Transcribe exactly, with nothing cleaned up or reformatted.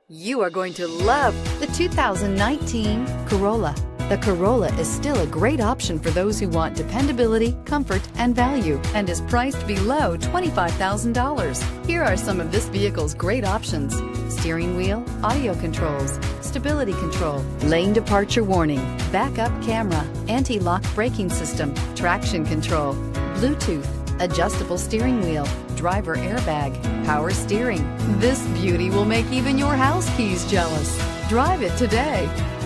You are going to love the two thousand nineteen Corolla. The Corolla is still a great option for those who want dependability, comfort, and value, and is priced below twenty-five thousand dollars. Here are some of this vehicle's great options: steering wheel audio controls, stability control, lane departure warning, backup camera, anti-lock braking system, traction control, Bluetooth, adjustable steering wheel, driver airbag, power steering. This beauty will make even your house keys jealous. Drive it today.